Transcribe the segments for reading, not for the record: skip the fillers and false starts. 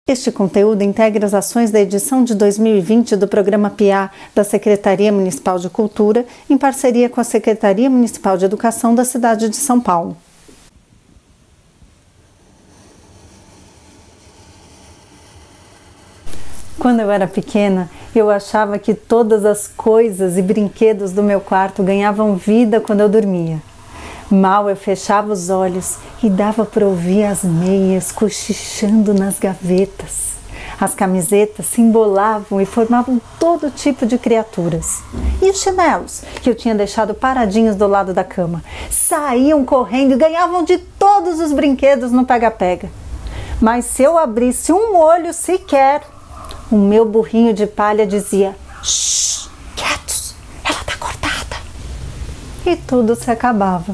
Este conteúdo integra as ações da edição de 2020 do Programa PIA da Secretaria Municipal de Cultura, em parceria com a Secretaria Municipal de Educação da cidade de São Paulo. Quando eu era pequena, eu achava que todas as coisas e brinquedos do meu quarto ganhavam vida quando eu dormia. Mal eu fechava os olhos e dava para ouvir as meias cochichando nas gavetas. As camisetas se embolavam e formavam todo tipo de criaturas. E os chinelos, que eu tinha deixado paradinhos do lado da cama, saíam correndo e ganhavam de todos os brinquedos no pega-pega. Mas se eu abrisse um olho sequer, o meu burrinho de palha dizia: "Shhh, quietos, ela tá cortada." E tudo se acabava.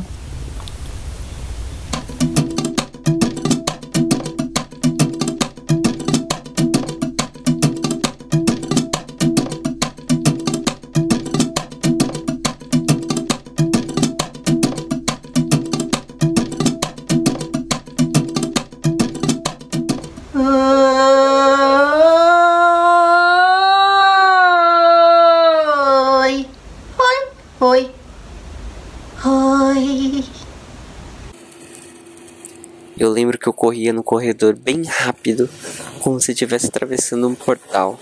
Eu lembro que eu corria no corredor bem rápido, como se estivesse atravessando um portal.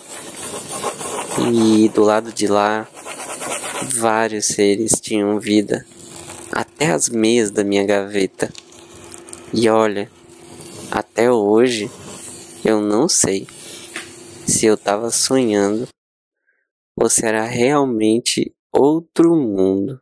E do lado de lá, vários seres tinham vida, até as meias da minha gaveta. E olha, até hoje, eu não sei se eu estava sonhando ou se era realmente outro mundo.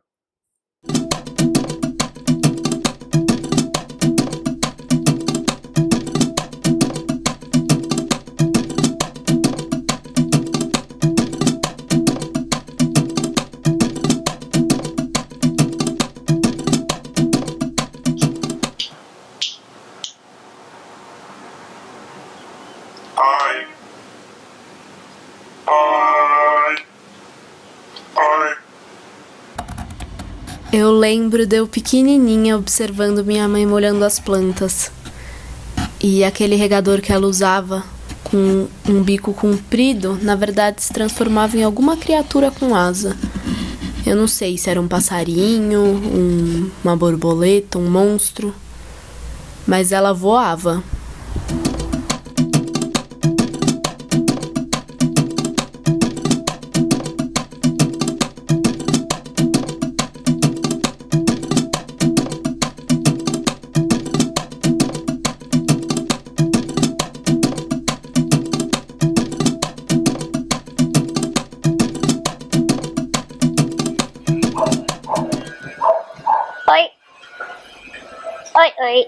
Eu lembro de eu pequenininha observando minha mãe molhando as plantas. E aquele regador que ela usava, com um bico comprido, na verdade se transformava em alguma criatura com asa. Eu não sei se era um passarinho, uma borboleta, um monstro, mas ela voava. Oi.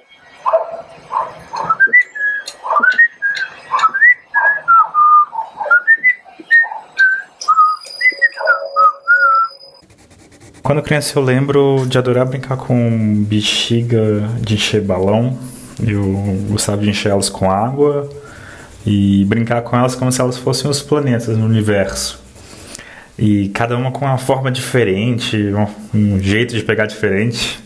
Quando criança eu lembro de adorar brincar com bexiga de encher balão. Eu gostava de encher elas com água e brincar com elas como se elas fossem os planetas no universo. E cada uma com uma forma diferente, um jeito de pegar diferente.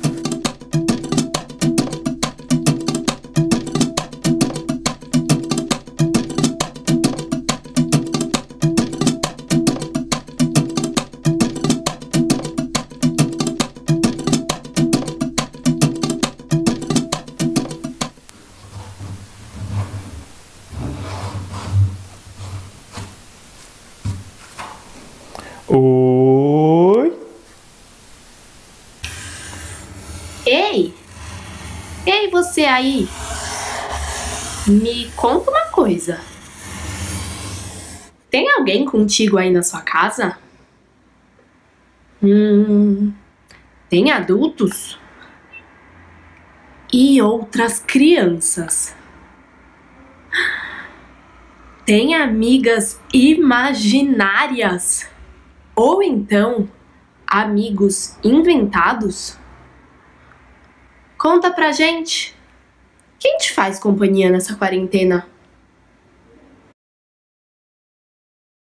Oi? Ei, você aí. Me conta uma coisa. Tem alguém contigo aí na sua casa? Tem adultos? E outras crianças? Tem amigas imaginárias? Ou então, amigos inventados? Conta pra gente. Quem te faz companhia nessa quarentena?